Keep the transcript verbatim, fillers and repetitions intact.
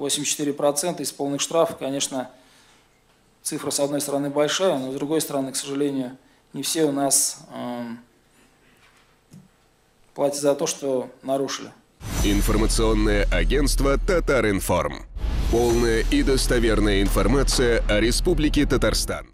восемьдесят четыре процента исполненных штрафов, конечно, цифра, с одной стороны, большая, но с другой стороны, к сожалению, не все у нас э, платят за то, что нарушили. Информационное агентство «Татаринформ». Полная и достоверная информация о Республике Татарстан.